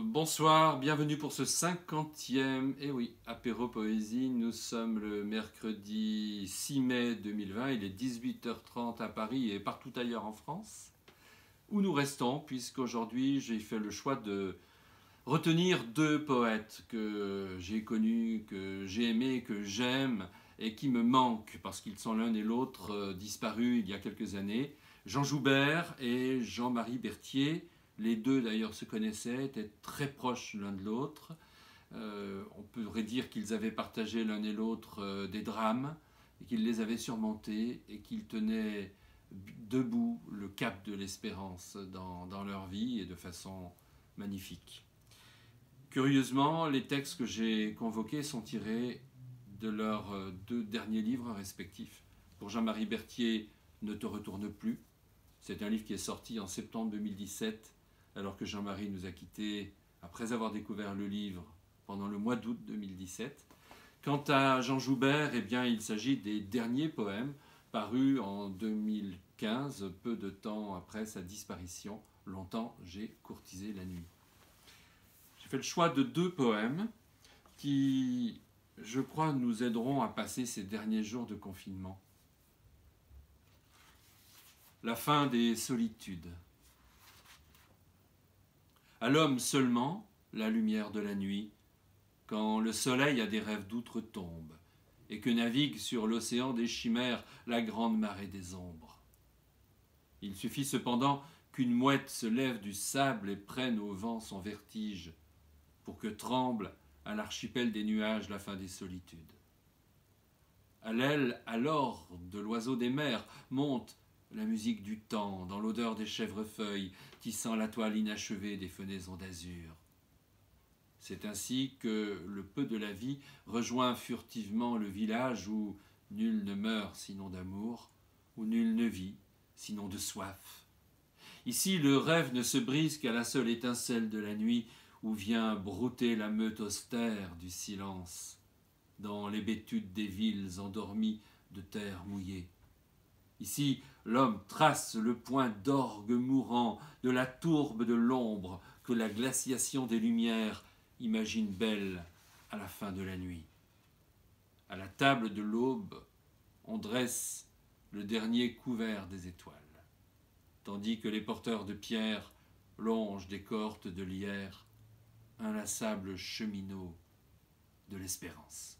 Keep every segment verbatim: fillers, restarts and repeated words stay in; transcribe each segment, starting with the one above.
Bonsoir, bienvenue pour ce cinquantième, et oui, apéro poésie. Nous sommes le mercredi six mai deux mille vingt, il est dix-huit heures trente à Paris et partout ailleurs en France, où nous restons, puisqu'aujourd'hui j'ai fait le choix de retenir deux poètes que j'ai connus, que j'ai aimés, que j'aime, et qui me manquent, parce qu'ils sont l'un et l'autre euh, disparus il y a quelques années, Jean Joubert et Jean-Marie Berthier. Les deux d'ailleurs se connaissaient, étaient très proches l'un de l'autre. Euh, on pourrait dire qu'ils avaient partagé l'un et l'autre euh, des drames, et qu'ils les avaient surmontés, et qu'ils tenaient debout le cap de l'espérance dans, dans leur vie, et de façon magnifique. Curieusement, les textes que j'ai convoqués sont tirés de leurs euh, deux derniers livres respectifs. Pour Jean-Marie Berthier, Ne te retourne plus. C'est un livre qui est sorti en septembre deux mille dix-sept, alors que Jean-Marie nous a quittés après avoir découvert le livre pendant le mois d'août deux mille dix-sept. Quant à Jean Joubert, eh bien, il s'agit des derniers poèmes parus en deux mille quinze, peu de temps après sa disparition. Longtemps, j'ai courtisé la nuit. J'ai fait le choix de deux poèmes qui, je crois, nous aideront à passer ces derniers jours de confinement. La fin des solitudes. À l'homme seulement, la lumière de la nuit, quand le soleil a des rêves d'outre-tombe, et que navigue sur l'océan des chimères la grande marée des ombres. Il suffit cependant qu'une mouette se lève du sable et prenne au vent son vertige, pour que tremble à l'archipel des nuages la fin des solitudes. À l'aile alors de l'oiseau des mers monte la musique du temps, dans l'odeur des chèvrefeuilles, tissant la toile inachevée des fenaisons d'azur. C'est ainsi que le peu de la vie rejoint furtivement le village où nul ne meurt sinon d'amour, où nul ne vit sinon de soif. Ici, le rêve ne se brise qu'à la seule étincelle de la nuit, où vient brouter la meute austère du silence, dans l'hébétude des villes endormies de terre mouillée. Ici, l'homme trace le point d'orgue mourant de la tourbe de l'ombre que la glaciation des lumières imagine belle à la fin de la nuit. À la table de l'aube, on dresse le dernier couvert des étoiles, tandis que les porteurs de pierres longent des cohortes de lierre, inlassables cheminots de l'espérance.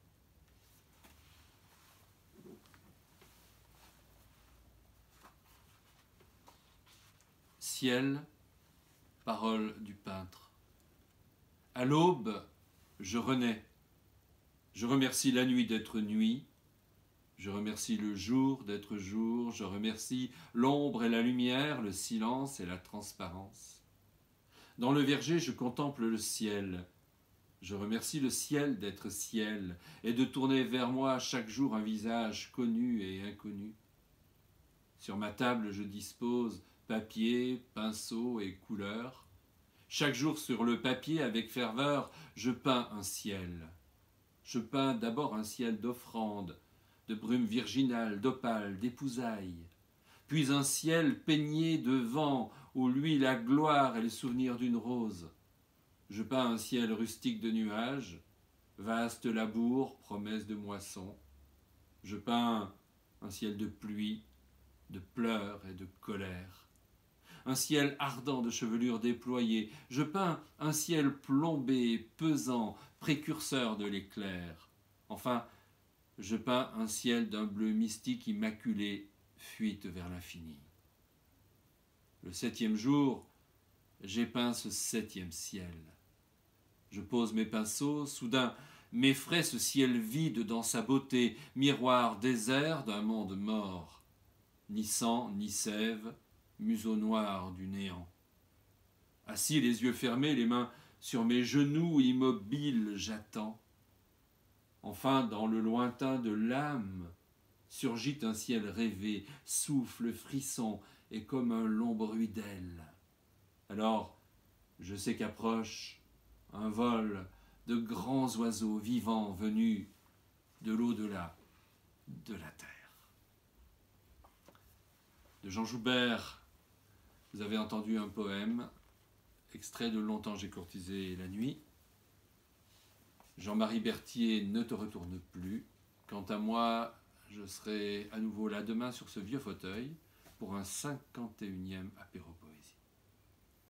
Ciel, parole du peintre. À l'aube, je renais. Je remercie la nuit d'être nuit. Je remercie le jour d'être jour. Je remercie l'ombre et la lumière, le silence et la transparence. Dans le verger, je contemple le ciel. Je remercie le ciel d'être ciel et de tourner vers moi chaque jour un visage connu et inconnu. Sur ma table, je dispose papier, pinceau et couleurs. Chaque jour sur le papier, avec ferveur, je peins un ciel. Je peins d'abord un ciel d'offrande, de brume virginale, d'opale, d'épousailles. Puis un ciel peigné de vent, où luit la gloire et les souvenirs d'une rose. Je peins un ciel rustique de nuages, vaste labour, promesse de moisson. Je peins un ciel de pluie, de pleurs et de colère. Un ciel ardent de chevelures déployées. Je peins un ciel plombé, pesant, précurseur de l'éclair. Enfin, je peins un ciel d'un bleu mystique immaculé, fuite vers l'infini. Le septième jour, j'ai peint ce septième ciel. Je pose mes pinceaux, soudain m'effraie ce ciel vide dans sa beauté, miroir désert d'un monde mort. Ni sang, ni sève, museau noir du néant. Assis, les yeux fermés, les mains sur mes genoux, immobile, j'attends. Enfin, dans le lointain de l'âme, surgit un ciel rêvé, souffle, frisson, et comme un long bruit d'ailes. Alors, je sais qu'approche un vol de grands oiseaux vivants venus de l'au-delà de la terre. De Jean Joubert, vous avez entendu un poème extrait de Longtemps j'ai courtisé la nuit. Jean-Marie Berthier, ne te retourne plus. Quant à moi, je serai à nouveau là demain sur ce vieux fauteuil pour un cinquante et unième apéro poésie.